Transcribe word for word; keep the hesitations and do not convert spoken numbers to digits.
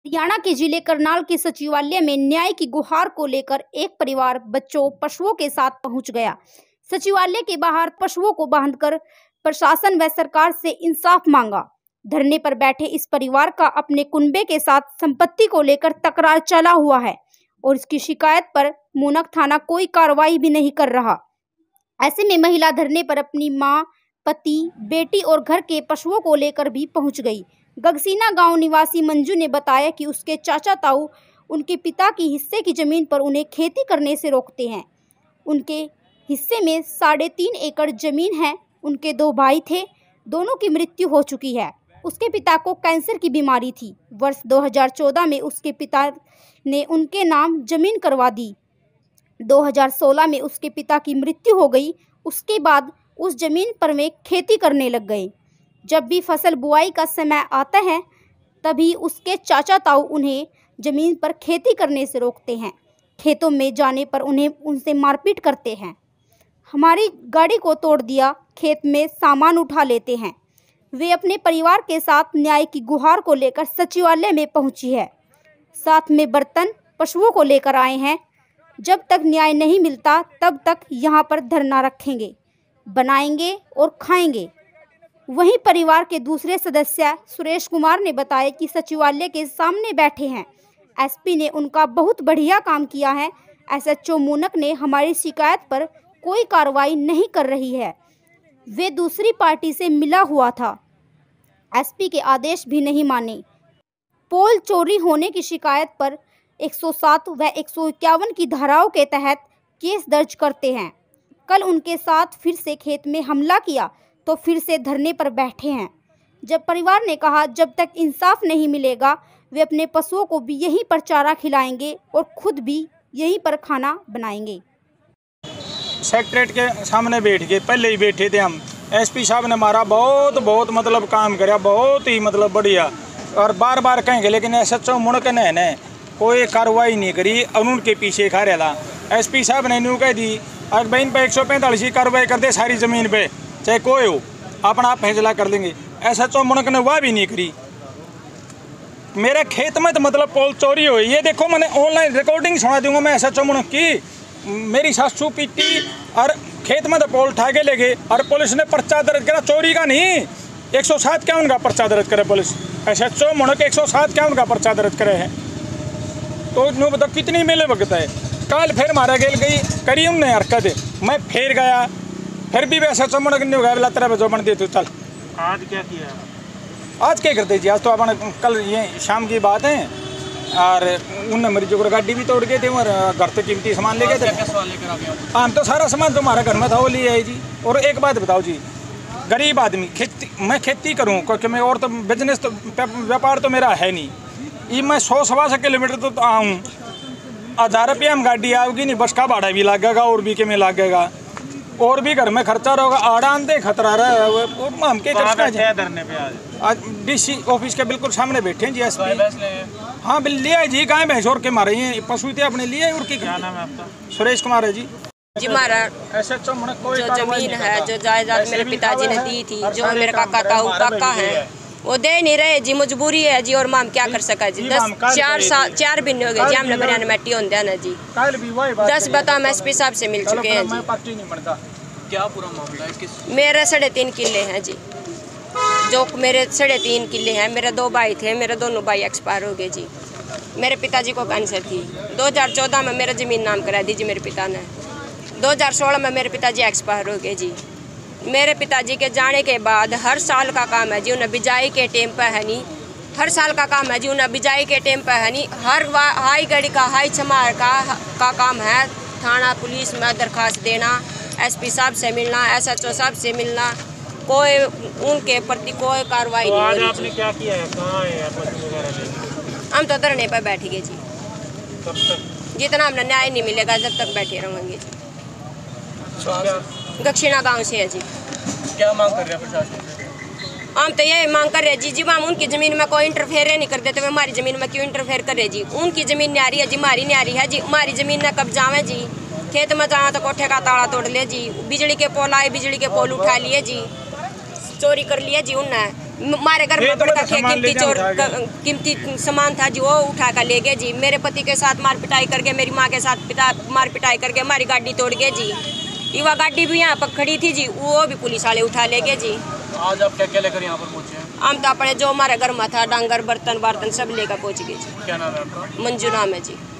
हरियाणा के जिले करनाल के सचिवालय में न्याय की गुहार को लेकर एक परिवार बच्चों पशुओं के साथ पहुंच गया। सचिवालय के बाहर पशुओं को बांधकर प्रशासन व सरकार से इंसाफ मांगा। धरने पर बैठे इस परिवार का अपने कुनबे के साथ संपत्ति को लेकर तकरार चला हुआ है और इसकी शिकायत पर मूनक थाना कोई कार्रवाई भी नहीं कर रहा। ऐसे में महिला धरने पर अपनी मां, पति, बेटी और घर के पशुओं को लेकर भी पहुंच गई। गगसीना गांव निवासी मंजू ने बताया कि उसके चाचा ताऊ उनके पिता की हिस्से की जमीन पर उन्हें खेती करने से रोकते हैं। उनके हिस्से में साढ़े तीन एकड़ जमीन है। उनके दो भाई थे, दोनों की मृत्यु हो चुकी है। उसके पिता को कैंसर की बीमारी थी। वर्ष दो हज़ार चौदह में उसके पिता ने उनके नाम जमीन करवा दी। दो हज़ार सोलह में उसके पिता की मृत्यु हो गई। उसके बाद उस जमीन पर वे खेती करने लग गए। जब भी फसल बुआई का समय आता है तभी उसके चाचा ताऊ उन्हें जमीन पर खेती करने से रोकते हैं। खेतों में जाने पर उन्हें उनसे मारपीट करते हैं। हमारी गाड़ी को तोड़ दिया, खेत में सामान उठा लेते हैं। वे अपने परिवार के साथ न्याय की गुहार को लेकर सचिवालय में पहुंची है। साथ में बर्तन पशुओं को लेकर आए हैं। जब तक न्याय नहीं मिलता तब तक यहां पर धरना रखेंगे, बनाएंगे और खाएंगे। वहीं परिवार के दूसरे सदस्य सुरेश कुमार ने बताया कि सचिवालय के सामने बैठे हैं। एसपी ने उनका बहुत बढ़िया काम किया है। एसएचओ मूनक ने हमारी शिकायत पर कोई कार्रवाई नहीं कर रही है। वे दूसरी पार्टी से मिला हुआ था। एसपी के आदेश भी नहीं माने। पोल चोरी होने की शिकायत पर एक सौ सात व एक सौ इक्यावन की धाराओं के तहत केस दर्ज करते हैं। कल उनके साथ फिर से खेत में हमला किया तो फिर से धरने पर बैठे हैं। जब परिवार ने कहा जब तक इंसाफ नहीं मिलेगा वे अपने पशुओं को भी यहीं पर चारा खिलाएंगे और खुद भी यहीं पर खाना बनाएंगे। सेक्रेटरीट के सामने बैठ गए, पहले ही बैठे थे हम। एसपी साहब ने हमारा बहुत बहुत मतलब काम कराया, बहुत ही मतलब बढ़िया, और बार बार कहेंगे लेकिन एसएचओ मुड़क ने ने कोई कार्रवाई नहीं करी और उनके पीछे खा रहा था। एसपी साहब ने न्यू कह दी अगर बहन पे एक सौ पैंतालीस की कार्रवाई कर दे सारी ज़मीन पे, चाहे कोई हो, अपना आप फैसला कर लेंगे। एसएचओ मुड़क ने वह भी नहीं करी। मेरे खेत में तो मतलब पोल चोरी हुई, ये देखो मैंने ऑनलाइन रिकॉर्डिंग सुना दूंगा मैं एसएचओ मुड़क की। मेरी सासू पीटी और खेत में तो पोल उठा के ले गए और पुलिस ने पर्चा दर्ज करा, चोरी का नहीं, एक सौ सात क्या उनका पर्चा दर्ज करे पुलिस। एसएचओ मुड़क एक सौ सात क्या उनका पर्चा दर्ज करे है, तो नो बताओ कितनी मेले वक्त है। कल फिर मारा गेल गई करी उनने हरकत, मैं फिर गया, फिर भी वैसा चमड़क नहीं होगा बोला तेरा जो बन दे तू चल। आज क्या किया? आज क्या करते जी, आज तो अपन कल ये शाम की बात है और उनने मेरी जो गाड़ी भी तोड़ गए थे और घर से कीमती सामान ले गए थे। क्या सवाल लेकर आ गए? हम तो सारा सामान तो हमारा घर में था वो ले आए जी। और एक बात बताओ जी, गरीब आदमी खेती, मैं खेती करूँ क्योंकि मैं और तो बिजनेस तो व्यापार तो मेरा है नहीं, ये मैं सौ सवा सौ किलोमीटर तो आऊँ, हज़ार रुपया हम गाड़ी आओगी नहीं, बस का भाड़ा भी लगेगा और भी के में लगेगा और भी घर में खर्चा रहेगा। आड़ा आंदे खतरा रहा है हम के धरने पे आज आज डीसी ऑफिस के बिल्कुल सामने बैठे हैं जी। एसपी हाँ बिल लिया जी, गाय भैंस और के मारे हैं, पशु थे अपने लिए। और की क्या नाम है आपका? सुरेश कुमार है जी। जी हमारा एसएचओ कोई जो जमीन है, जो जायदाद मेरे पिताजी ने दी थी, जो मेरे काका ताऊ काका है वो दे नहीं रहे जी, मजबूरी है जी। और माम क्या कर सका जी, दस चार साल चार दिन हो गए जी हमने बरियान मैटी होते ना जी। दस बता हम एसपी साहब से मिल चुके हैं जी। क्या पूरा मामला है? किस मेरे साढ़े तीन किले हैं जी, जो मेरे साढ़े तीन किले हैं। मेरे दो भाई थे, मेरे दोनों भाई एक्सपायर हो गए जी। मेरे पिताजी को कैंसर थी। दो हज़ार चौदह में मेरा ज़मीन नाम करा दी जी मेरे पिता ने। दो हज़ार सोलह में मेरे पिताजी एक्सपायर हो गए जी। मेरे पिताजी के जाने के बाद हर साल का काम है जी, उन्हें बिजाई के टाइम पर है नहीं, हर साल का काम है जी, उन्हें बिजाई के टाइम पर है नहीं। हर हाई गढ़ी का हाई चमार का का काम है, थाना पुलिस में दरखास्त देना, एसपी साहब से मिलना, एसएचओ साहब से मिलना, कोई उनके प्रति कोई कार्रवाई तो नहीं। आज आपने क्या किया है? कहाँ है पशु वगैरह लेके? हम तो धरने पर बैठ गए जी। कब तक? जितना हमने न्याय नहीं मिलेगा जब तक बैठे रहेंगे जी। दक्षिणा गांव से है जी। क्या मांग कर रहे हैं प्रशासन से? हम तो यही मांग कर रहे हैं जी, जी हम उनकी ज़मीन में कोई इंटरफेयर नहीं कर देते, हमारी ज़मीन में क्यों इंटरफेयर कर रहे जी? उनकी ज़मीन न्यारी है जी, हमारी न्यारी है जी। हमारी ज़मीन में कब्जा है जी, खेत में जाना तो कोठे का ताला तोड़ लिया जी, बिजली के पोल आए, बिजली के पोल उठा लिए जी, चोरी कर लिए जी उनने। हमारे घर ये में तो बड़का सामान कीमती ले जाओ चोर उठा के। क- कीमती सामान था जो वो उठा कर ले गए जी। मेरे पति के साथ मार पिटाई करके, मेरी माँ के साथ पिता मार पिटाई करके हमारी गाड़ी तोड़ गए जी। युवा गाड़ी भी यहाँ पर खड़ी थी जी, वो भी पुलिस वाले उठा ले गए जी। आज आप क्या क्या लेकर यहाँ पर पहुँचे हैं? हम तो अपने जो हमारे घर में था डांगर बर्तन बर्तन सब लेकर पहुँच गए जी। क्या नाम है आपका? मंजू नाम है जी।